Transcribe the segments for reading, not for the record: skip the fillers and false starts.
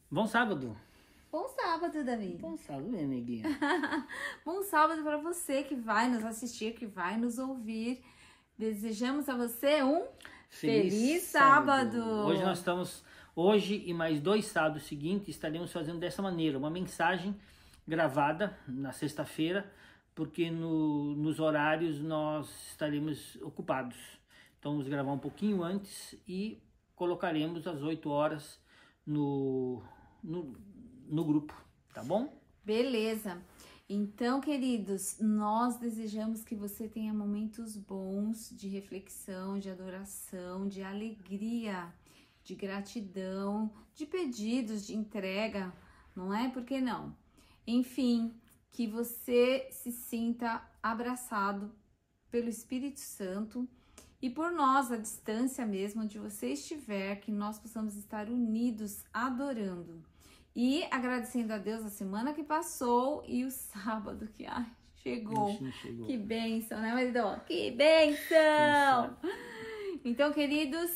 Bom sábado. Bom sábado, Davi. Bom sábado, minha neguinha. Bom sábado para você que vai nos assistir, que vai nos ouvir. Desejamos a você um feliz sábado. Hoje nós estamos, hoje e mais 2 sábados seguintes, estaremos fazendo dessa maneira, uma mensagem gravada na sexta-feira, porque nos horários nós estaremos ocupados. Então vamos gravar um pouquinho antes e colocaremos às 8 horas no grupo, tá bom? Beleza. Então, queridos, nós desejamos que você tenha momentos bons de reflexão, de adoração, de alegria, de gratidão, de pedidos, de entrega, não é? Por que não? Enfim, que você se sinta abraçado pelo Espírito Santo e por nós, à distância mesmo, onde você estiver, que nós possamos estar unidos adorando. E agradecendo a Deus a semana que passou e o sábado que chegou. Chegou. Que bênção, né, marido? Que bênção! Então, queridos,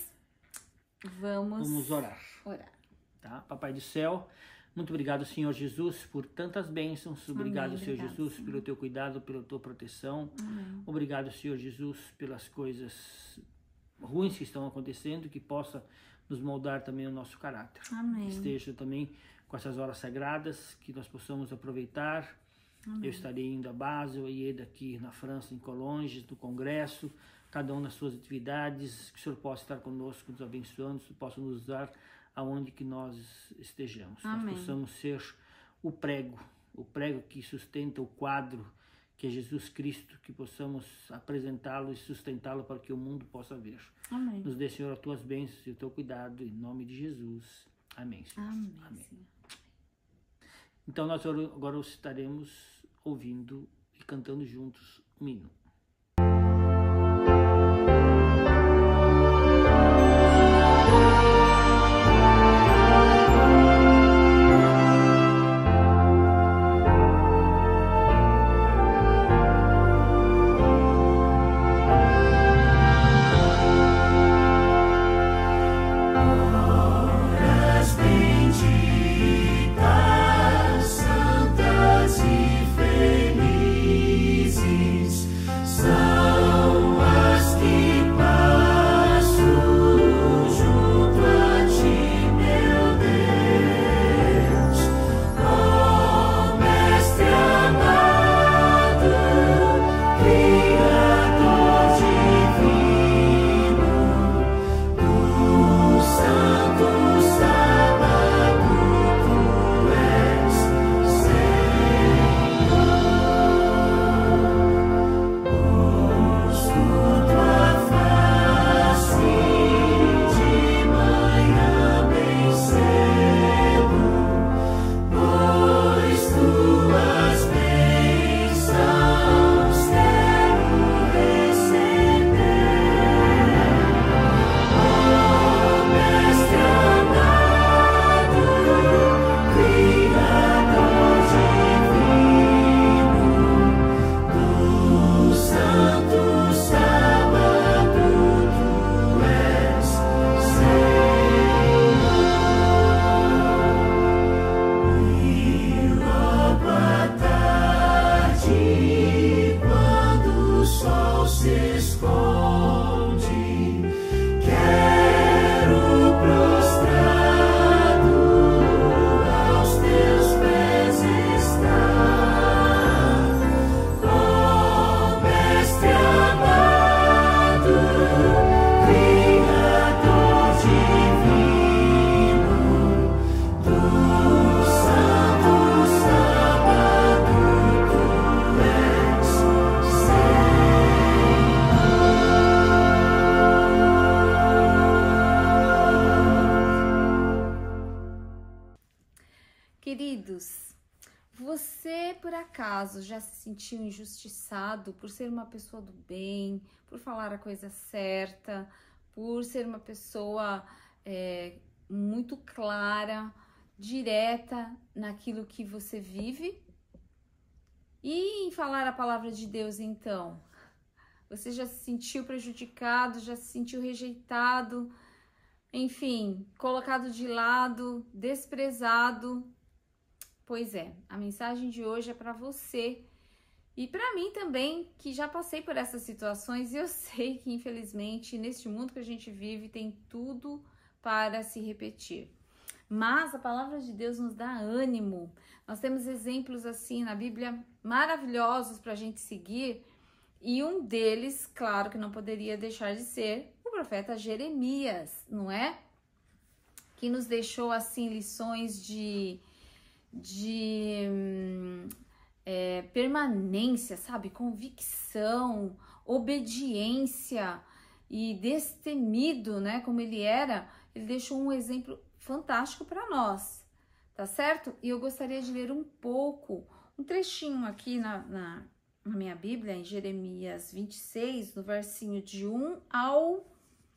vamos orar. Tá? Papai do céu, muito obrigado, Senhor Jesus, por tantas bênçãos. Obrigado, Senhor Jesus, pelo teu cuidado, pela tua proteção. Amém. Obrigado, Senhor Jesus, pelas coisas ruins que estão acontecendo, que possa nos moldar também o nosso caráter. Amém. Esteja também com essas horas sagradas, que nós possamos aproveitar. Amém. Eu estarei indo a Basel, e Ieda aqui na França, em Colonges, no Congresso, cada um nas suas atividades, que o Senhor possa estar conosco, nos abençoando, que possa nos usar aonde que nós estejamos. Amém. Nós possamos ser o prego que sustenta o quadro, que é Jesus Cristo, que possamos apresentá-lo e sustentá-lo para que o mundo possa ver. Amém. Nos dê, Senhor, as tuas bênçãos e o teu cuidado, em nome de Jesus. Amém, Senhor. Amém. Amém. Então nós agora estaremos ouvindo e cantando juntos um hino. Queridos, você por acaso já se sentiu injustiçado por ser uma pessoa do bem, por falar a coisa certa, por ser uma pessoa muito clara, direta naquilo que você vive? E em falar a palavra de Deus, então? Você já se sentiu prejudicado, já se sentiu rejeitado? enfim, colocado de lado, desprezado. Pois é, a mensagem de hoje é para você e para mim também, que já passei por essas situações e eu sei que, infelizmente, neste mundo que a gente vive, tem tudo para se repetir. Mas a palavra de Deus nos dá ânimo. Nós temos exemplos assim na Bíblia maravilhosos para a gente seguir. E um deles, claro que não poderia deixar de ser o profeta Jeremias, não é? Que nos deixou assim lições de permanência, sabe? Convicção, obediência e destemido, né? Como ele era, ele deixou um exemplo fantástico para nós, tá certo? E eu gostaria de ler um trechinho aqui na minha Bíblia, em Jeremias 26, no versinho de 1 ao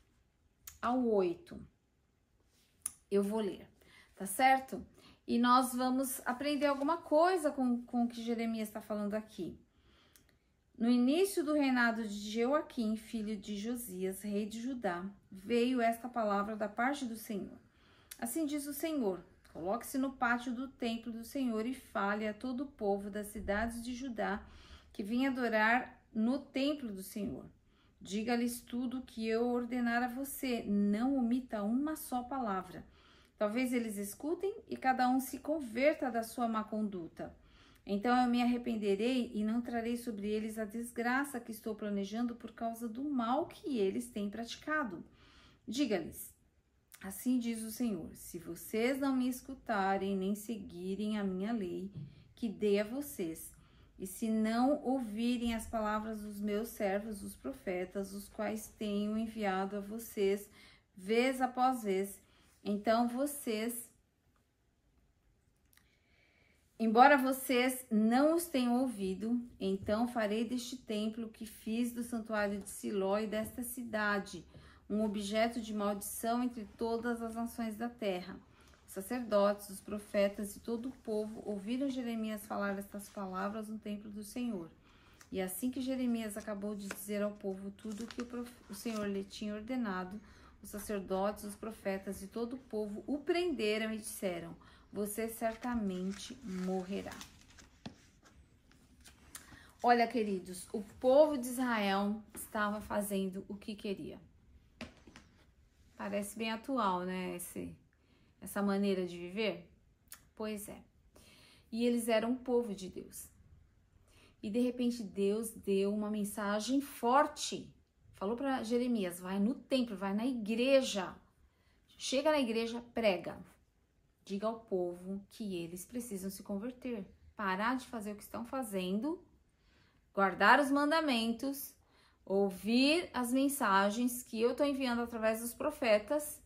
8. Eu vou ler, tá certo? E nós vamos aprender alguma coisa com o que Jeremias está falando aqui. No início do reinado de Joaquim, filho de Josias, rei de Judá, veio esta palavra da parte do Senhor. Assim diz o Senhor: coloque-se no pátio do templo do Senhor e fale a todo o povo das cidades de Judá que vem adorar no templo do Senhor. Diga-lhes tudo o que eu ordenar a você, não omita uma só palavra. Talvez eles escutem e cada um se converta da sua má conduta. Então eu me arrependerei e não trarei sobre eles a desgraça que estou planejando por causa do mal que eles têm praticado. Diga-lhes: assim diz o Senhor, se vocês não me escutarem nem seguirem a minha lei que dei a vocês, e se não ouvirem as palavras dos meus servos, os profetas, os quais tenho enviado a vocês, vez após vez, então embora vocês não os tenham ouvido, então farei deste templo que fiz do santuário de Siló e desta cidade um objeto de maldição entre todas as nações da terra. Os sacerdotes, os profetas e todo o povo ouviram Jeremias falar estas palavras no templo do Senhor. E assim que Jeremias acabou de dizer ao povo tudo o que o Senhor lhe tinha ordenado, os sacerdotes, os profetas e todo o povo o prenderam e disseram: você certamente morrerá. Olha, queridos, o povo de Israel estava fazendo o que queria. Parece bem atual, né? Essa maneira de viver? Pois é. E eles eram o povo de Deus. E de repente Deus deu uma mensagem forte. Falou para Jeremias: vai no templo, vai na igreja. Chega na igreja, prega. Diga ao povo que eles precisam se converter. Parar de fazer o que estão fazendo. Guardar os mandamentos. Ouvir as mensagens que eu estou enviando através dos profetas.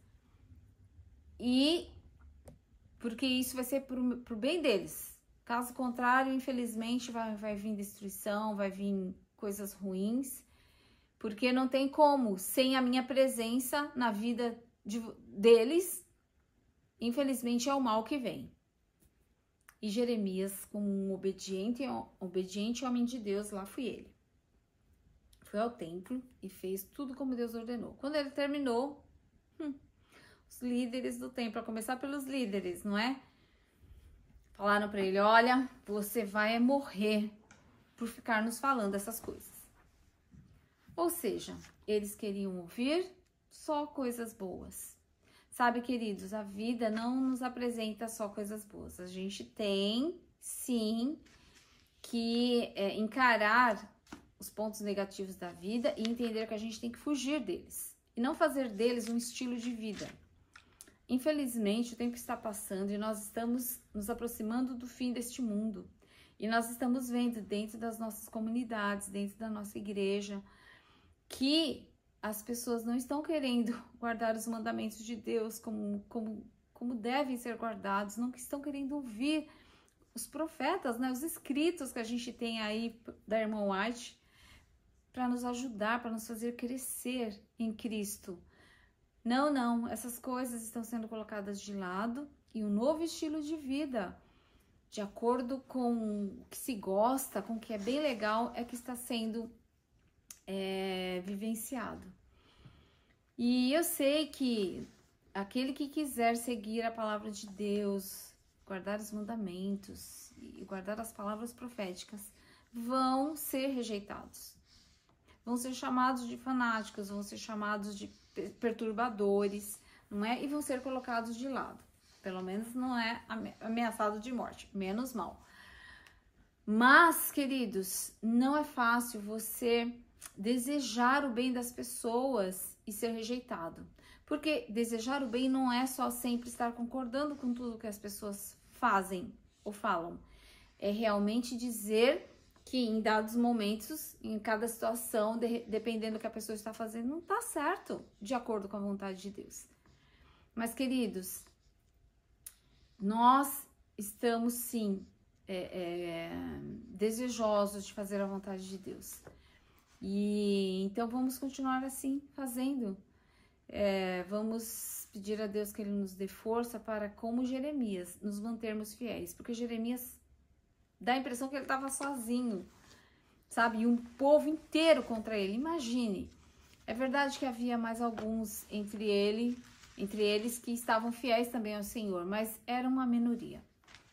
E porque isso vai ser pro bem deles. Caso contrário, infelizmente, vai vir destruição, vai vir coisas ruins. Porque não tem como, sem a minha presença na vida deles, infelizmente é o mal que vem. E Jeremias, como um obediente homem de Deus, lá foi ele. Foi ao templo e fez tudo como Deus ordenou. Quando ele terminou, os líderes do templo, a começar pelos líderes, não é? Falaram para ele: olha, você vai morrer por ficar nos falando essas coisas. Ou seja, eles queriam ouvir só coisas boas. Sabe, queridos, a vida não nos apresenta só coisas boas. A gente tem, sim, que encarar os pontos negativos da vida e entender que a gente tem que fugir deles. E não fazer deles um estilo de vida. Infelizmente, o tempo está passando e nós estamos nos aproximando do fim deste mundo. E nós estamos vendo dentro das nossas comunidades, dentro da nossa igreja, que as pessoas não estão querendo guardar os mandamentos de Deus como devem ser guardados, não estão querendo ouvir os profetas, né, os escritos que a gente tem aí da irmã White para nos ajudar, para nos fazer crescer em Cristo. Não, essas coisas estão sendo colocadas de lado e um novo estilo de vida, de acordo com o que se gosta, com o que é bem legal, é que está sendo vivenciado. E eu sei que aquele que quiser seguir a palavra de Deus, guardar os mandamentos e guardar as palavras proféticas, vão ser rejeitados. Vão ser chamados de fanáticos, vão ser chamados de perturbadores, não é? E vão ser colocados de lado. Pelo menos não é ameaçado de morte, menos mal. Mas, queridos, não é fácil você desejar o bem das pessoas e ser rejeitado. Porque desejar o bem não é só sempre estar concordando com tudo que as pessoas fazem ou falam. É realmente dizer que em dados momentos, em cada situação, dependendo do que a pessoa está fazendo, não está certo de acordo com a vontade de Deus. Mas, queridos, nós estamos sim desejosos de fazer a vontade de Deus. E então vamos continuar assim fazendo. Vamos pedir a Deus que Ele nos dê força para, como Jeremias, nos mantermos fiéis. Porque Jeremias dá a impressão que ele estava sozinho, sabe? E um povo inteiro contra ele. Imagine. É verdade que havia mais alguns entre eles que estavam fiéis também ao Senhor, mas era uma minoria.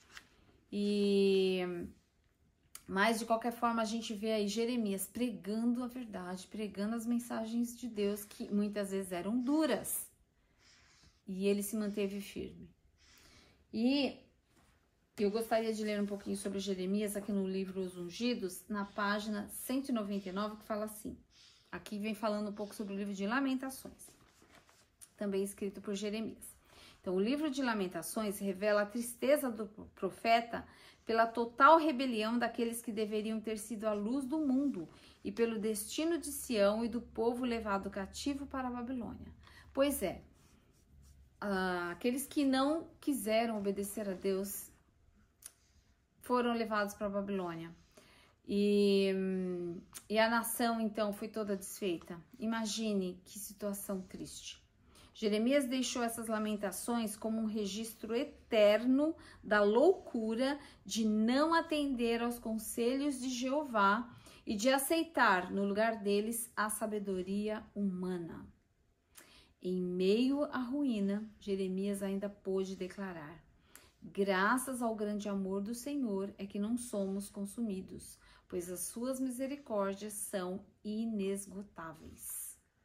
Mas de qualquer forma a gente vê aí Jeremias pregando a verdade, pregando as mensagens de Deus que muitas vezes eram duras. E ele se manteve firme. E eu gostaria de ler um pouquinho sobre Jeremias aqui no livro Os Ungidos, na página 199, que fala assim. Aqui vem falando um pouco sobre o livro de Lamentações, também escrito por Jeremias. Então, o livro de Lamentações revela a tristeza do profeta pela total rebelião daqueles que deveriam ter sido a luz do mundo e pelo destino de Sião e do povo levado cativo para a Babilônia. Pois é, aqueles que não quiseram obedecer a Deus foram levados para a Babilônia. E a nação, então, foi toda desfeita. Imagine que situação triste. Jeremias deixou essas lamentações como um registro eterno da loucura de não atender aos conselhos de Jeová e de aceitar, no lugar deles, a sabedoria humana. Em meio à ruína, Jeremias ainda pôde declarar: graças ao grande amor do Senhor é que não somos consumidos, pois as suas misericórdias são inesgotáveis.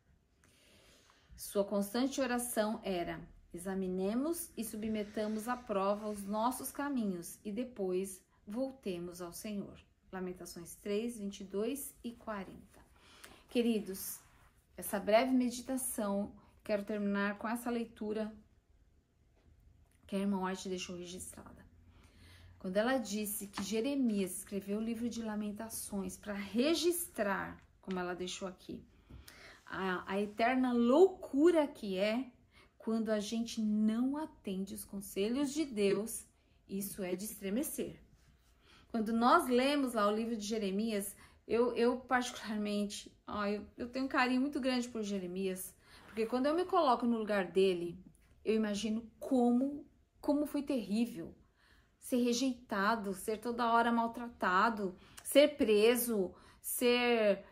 Sua constante oração era: examinemos e submetamos à prova os nossos caminhos e depois voltemos ao Senhor. Lamentações 3, 22 e 40. Queridos, essa breve meditação, quero terminar com essa leitura que a irmã White deixou registrada. Quando ela disse que Jeremias escreveu o livro de Lamentações para registrar, como ela deixou aqui, a eterna loucura que é quando a gente não atende os conselhos de Deus, isso é de estremecer. Quando nós lemos lá o livro de Jeremias, eu particularmente, eu tenho um carinho muito grande por Jeremias, porque quando eu me coloco no lugar dele, eu imagino como foi terrível ser rejeitado, ser toda hora maltratado, ser preso, ser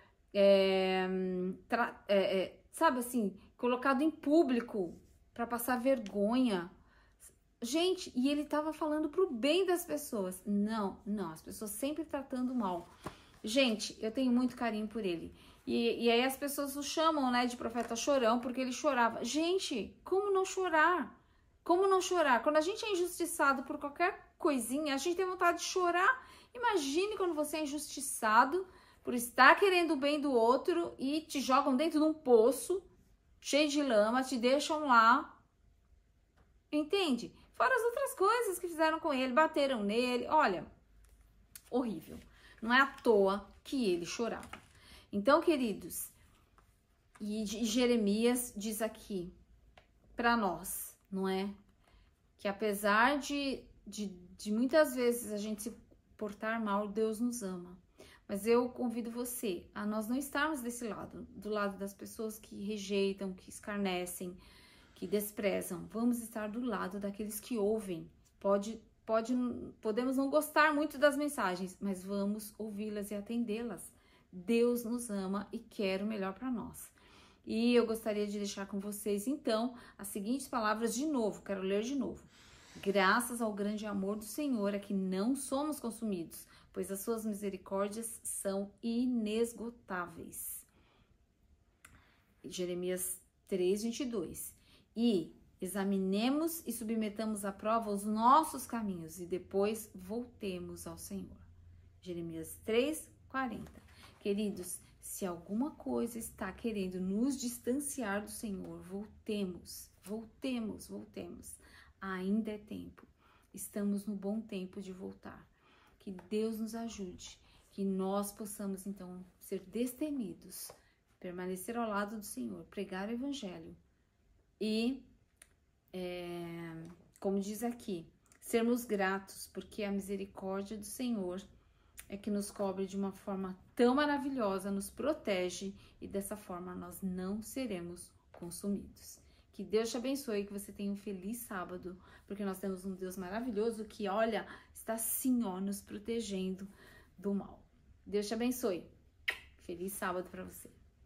sabe assim, colocado em público para passar vergonha. Gente, e ele estava falando pro bem das pessoas. Não, as pessoas sempre tratando mal. Gente, eu tenho muito carinho por ele. E aí as pessoas o chamam, né, de profeta chorão, porque ele chorava. Gente, como não chorar? Como não chorar? Quando a gente é injustiçado por qualquer coisinha, a gente tem vontade de chorar. Imagine quando você é injustiçado por estar querendo o bem do outro e te jogam dentro de um poço cheio de lama, te deixam lá. Entende? Fora as outras coisas que fizeram com ele, bateram nele. Olha, horrível. Não é à toa que ele chorava. Então, queridos, e Jeremias diz aqui para nós, não é? Que apesar de muitas vezes a gente se portar mal, Deus nos ama. Mas eu convido você a nós não estarmos desse lado, do lado das pessoas que rejeitam, que escarnecem, que desprezam. Vamos estar do lado daqueles que ouvem. Podemos não gostar muito das mensagens, mas vamos ouvi-las e atendê-las. Deus nos ama e quer o melhor para nós. E eu gostaria de deixar com vocês, então, as seguintes palavras de novo, quero ler de novo. Graças ao grande amor do Senhor é que não somos consumidos, pois as suas misericórdias são inesgotáveis. Jeremias 3:22. E examinemos e submetamos à prova os nossos caminhos e depois voltemos ao Senhor. Jeremias 3:40. Queridos, se alguma coisa está querendo nos distanciar do Senhor, voltemos. Ainda é tempo. Estamos no bom tempo de voltar. Que Deus nos ajude, que nós possamos então ser destemidos, permanecer ao lado do Senhor, pregar o Evangelho e, como diz aqui, sermos gratos, porque a misericórdia do Senhor é que nos cobre de uma forma tão maravilhosa, nos protege e dessa forma nós não seremos consumidos. Que Deus te abençoe, que você tenha um feliz sábado, porque nós temos um Deus maravilhoso que, olha, está assim, ó, nos protegendo do mal. Deus te abençoe. Feliz sábado para você.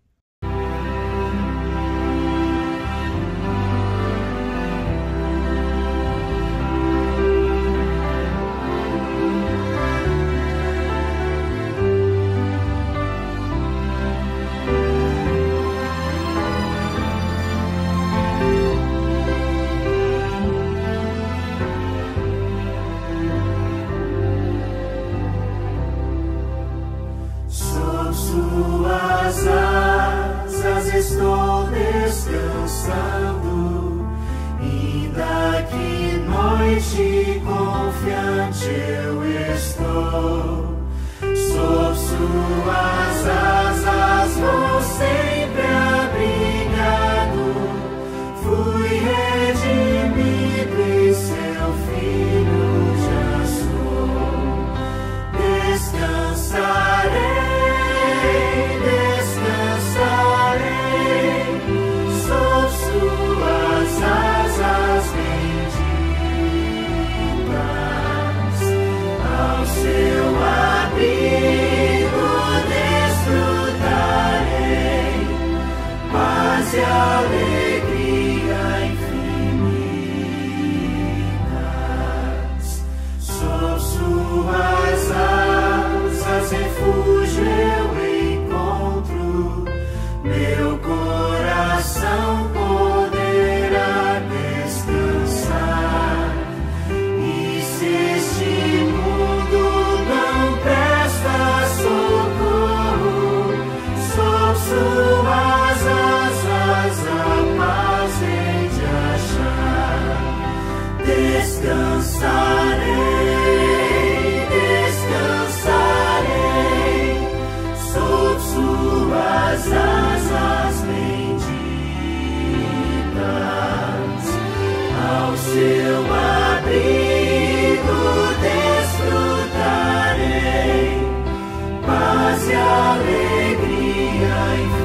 Suas asas estou descansando, ainda que noite confiante eu estou. Sob suas asas vou sempre abrigado, fui redimido e seu filho já sou. Descansarei. E alegria infinitas. Sob suas asas refúgio eu encontro, meu coração poderá descansar. E se este mundo não presta socorro, sob suas descansarei, sob suas asas benditas. Ao seu abrigo desfrutarei, paz e alegria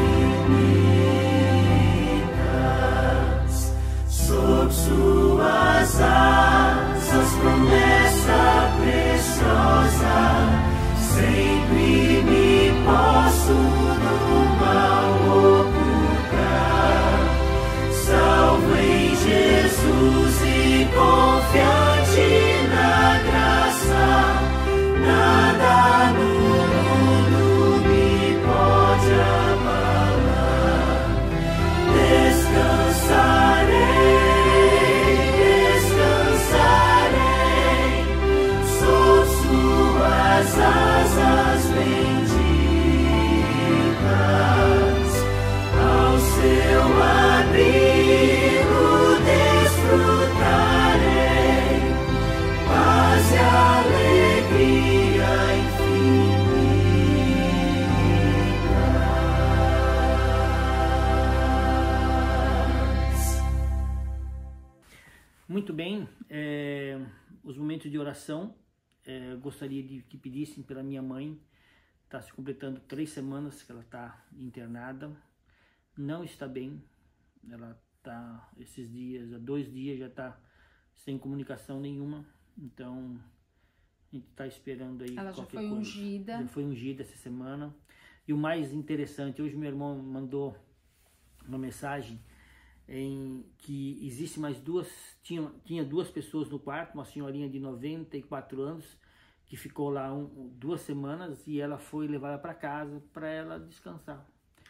infinitas. Sob suas asas, promessa preciosa, sempre me posso do mal ocultar. Salvo em Jesus e confiante na graça, nada no mundo me pode abalar. Descansarei. As asas benditas, ao seu abrigo desfrutarei, paz e alegria infinitas. Muito bem, os momentos de oração. Gostaria de que pedissem pela minha mãe. Está se completando 3 semanas que ela está internada, não está bem. Ela está esses dias, há 2 dias já está sem comunicação nenhuma. Então a gente está esperando aí. Ela já foi ungida. Já foi ungida essa semana. E o mais interessante, hoje meu irmão mandou uma mensagem em que existe mais tinha 2 pessoas no quarto, uma senhorinha de 94 anos, que ficou lá 2 semanas, e ela foi levada para casa para ela descansar.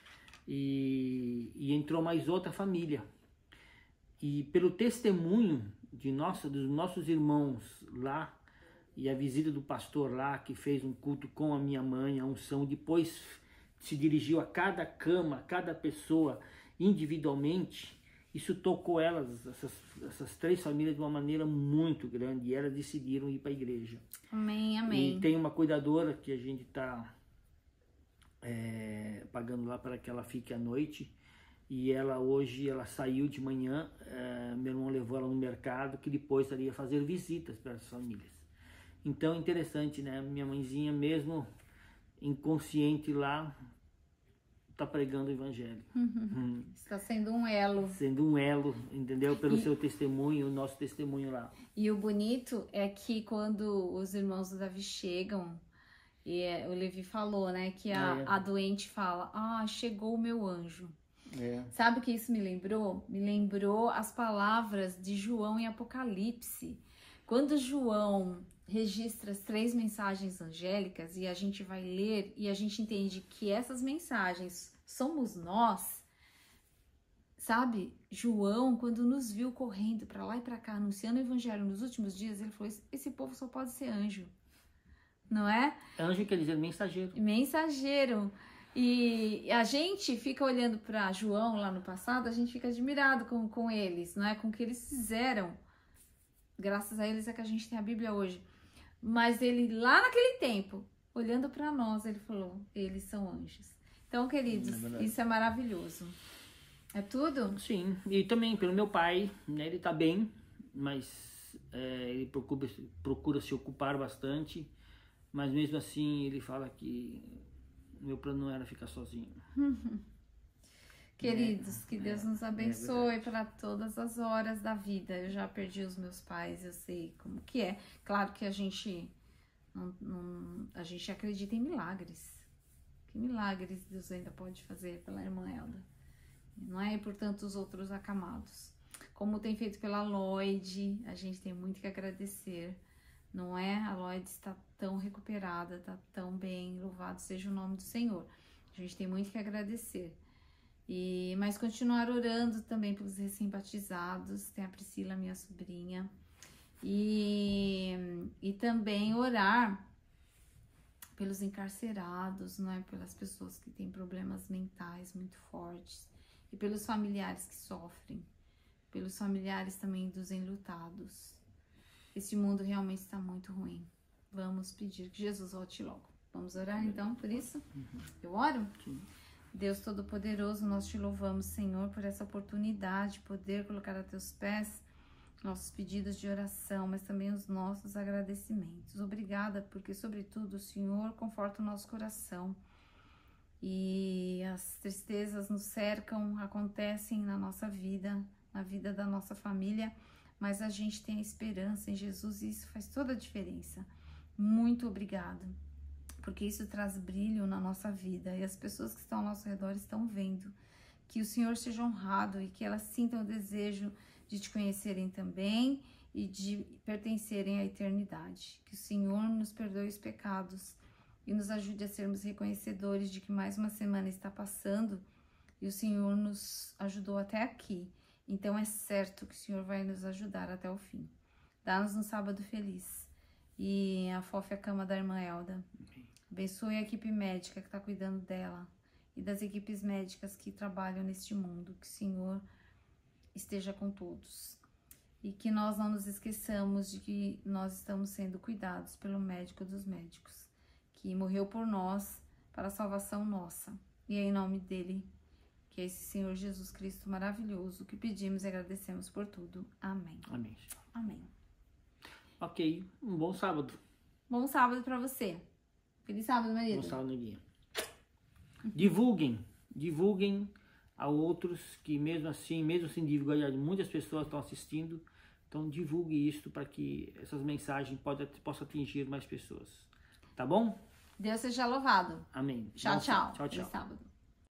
E entrou mais outra família. E pelo testemunho dos nossos irmãos lá, e a visita do pastor lá, que fez um culto com a minha mãe, a unção, depois se dirigiu a cada cama, a cada pessoa individualmente, isso tocou essas 3 famílias de uma maneira muito grande, e elas decidiram ir para a igreja. Amém, amém. E tem uma cuidadora que a gente está pagando lá para que ela fique à noite, e hoje ela saiu de manhã, meu irmão levou ela no mercado, que depois iria fazer visitas para as famílias. Então, interessante, né? Minha mãezinha, mesmo inconsciente lá, está pregando o evangelho. Está sendo um elo. Sendo um elo, entendeu? Pelo seu testemunho, o nosso testemunho lá. E o bonito é que quando os irmãos do Davi chegam, e o Levi falou, né? Que a doente fala, chegou o meu anjo. Sabe o que isso me lembrou? Me lembrou as palavras de João em Apocalipse. Quando João registra as 3 mensagens angélicas, e a gente vai ler e a gente entende que essas mensagens somos nós, sabe? João, quando nos viu correndo para lá e para cá, anunciando o evangelho nos últimos dias, ele falou, esse povo só pode ser anjo, não é? Anjo quer dizer mensageiro. Mensageiro. E a gente fica olhando para João lá no passado, a gente fica admirado com eles, não é? Com o que eles fizeram. Graças a eles é que a gente tem a Bíblia hoje. Mas ele, lá naquele tempo, olhando para nós, ele falou, eles são anjos. Então, queridos, isso é maravilhoso. É tudo? Sim, e também pelo meu pai, né, ele tá bem, mas ele procura se ocupar bastante, mas mesmo assim ele fala que meu plano não era ficar sozinho. Queridos, que Deus nos abençoe para todas as horas da vida. Eu já perdi os meus pais, eu sei como que é. Claro que a gente acredita em milagres. Que milagres Deus ainda pode fazer pela irmã Elda. Não é? E por tantos outros acamados. Como tem feito pela Lloyd, a gente tem muito que agradecer. Não é? A Lloyd está tão recuperada, está tão bem. Louvado seja o nome do Senhor. A gente tem muito que agradecer. Mas continuar orando também pelos recém-batizados, tem a Priscila, minha sobrinha, e também orar pelos encarcerados, não é? Pelas pessoas que têm problemas mentais muito fortes, e pelos familiares que sofrem, pelos familiares também dos enlutados. Esse mundo realmente está muito ruim. Vamos pedir que Jesus volte logo. Vamos orar então por isso? Eu oro? Sim. Deus Todo-Poderoso, nós te louvamos, Senhor, por essa oportunidade de poder colocar a teus pés nossos pedidos de oração, mas também os nossos agradecimentos. Obrigada, porque, sobretudo, o Senhor conforta o nosso coração. E as tristezas nos cercam, acontecem na nossa vida, na vida da nossa família, mas a gente tem a esperança em Jesus e isso faz toda a diferença. Muito obrigada, porque isso traz brilho na nossa vida e as pessoas que estão ao nosso redor estão vendo. Que o Senhor seja honrado e que elas sintam o desejo de te conhecerem também e de pertencerem à eternidade. Que o Senhor nos perdoe os pecados e nos ajude a sermos reconhecedores de que mais uma semana está passando e o Senhor nos ajudou até aqui. Então é certo que o Senhor vai nos ajudar até o fim. Dá-nos um sábado feliz e afofe a cama da irmã Elda. Abençoe a equipe médica que está cuidando dela e das equipes médicas que trabalham neste mundo. Que o Senhor esteja com todos. E que nós não nos esqueçamos de que nós estamos sendo cuidados pelo médico dos médicos, que morreu por nós, para a salvação nossa. E é em nome dele, que é esse Senhor Jesus Cristo maravilhoso, que pedimos e agradecemos por tudo. Amém. Amém. Amém. Ok, um bom sábado. Bom sábado para você. Feliz sábado, marido. Bom sábado, Neguinha. Divulguem a outros que mesmo assim individualidade, muitas pessoas estão assistindo. Então divulgue isso para que essas mensagens possam atingir mais pessoas. Tá bom? Deus seja louvado. Amém. Tchau, tchau. Tchau, tchau. Feliz sábado.